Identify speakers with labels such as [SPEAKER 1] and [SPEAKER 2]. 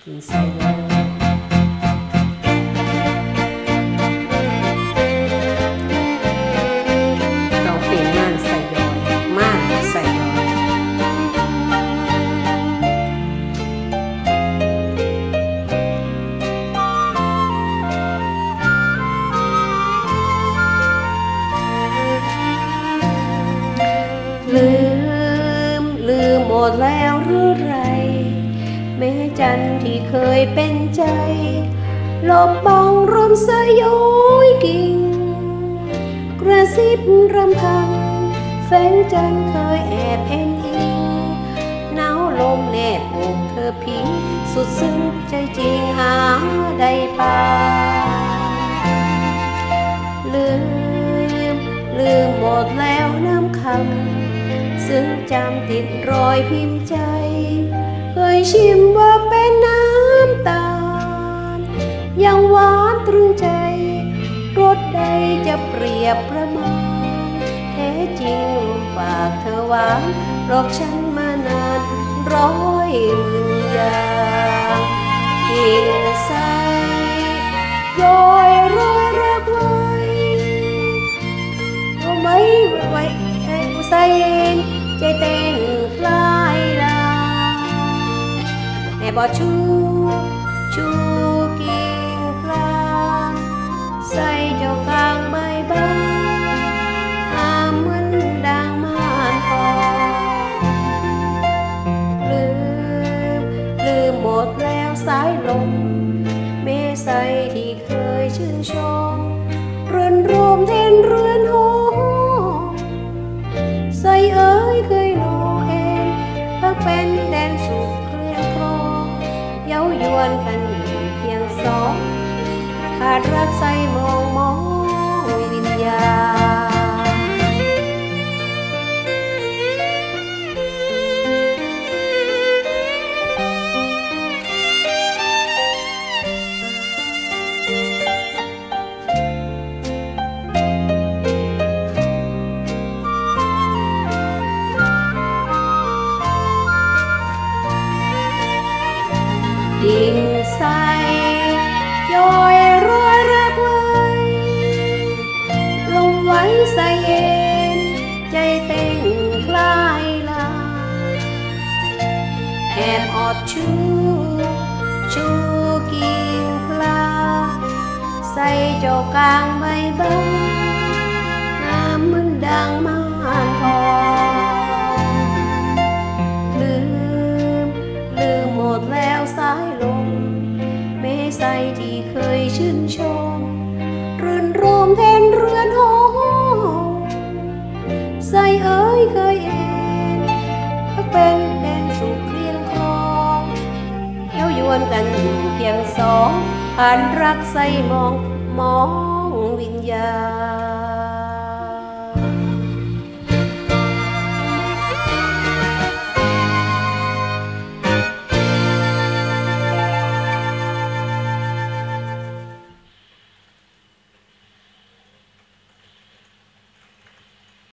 [SPEAKER 1] กินใส่ย้อยเราเป็นม่านใส่ย้อยม่านใส่ย้อยลืมหมดแล้วหรือไรแม่จันที่เคยเป็นใจหลบบังรมสยอยกิ่งกระซิบรำพันแสงจันเคยแอบเอ็นอิงหนาวลมแนบอกเธอพิงสุดซึ้งใจจริงหาได้ป่าลืมหมดแล้วน้ำคำซึ่งจำติดรอยพิมพ์ใจเคยชิมว่าเป็นน้ำตาลยังหวานตรึงใจรสใดจะเปรียบประมาณแท้จริงปากเธอหวานหลอกฉันมานานร้อยหมื่นอย่างกินใส่ย้อยร้อยรักไว้ก็ไม่ไว้ใส่ใจเต้นคล้ายลาแต่บ่ชูกิ่งปลาใส่เจ้ากลางใบบ้าเหมือนดังม่านทองลืมหมดแล้วสายลมเมฆใสที่เคยชื่นชมเรือนรวมเทนเรือนหอใส่เอ๋ยเคยโนเอ็นพักเป็นแดนสุขเครียงครองเย้ายวนกันอยู่เพียงสองขาดรักใส่มองวิญญาณดิ่งใส่ย้อยร้อยรักไว้ลงไว้ใส่เอ็นใจเต้นคล้ายลาแอบอดชูกิ่งปลาใส่เจ้ากลางใบบ้าน้ำมันดังม่านทองลืมหมดแล้วสายลมเมฆใสที่เคยชื่นชมรื่นรมแทนเรือนหอใส่เอ๋ยเคยเอ็นพักเป็นแดนสุขเรียงครองเย้ายวนกันอยู่เพียงสองผ่านรักใส่มองวิญญาณ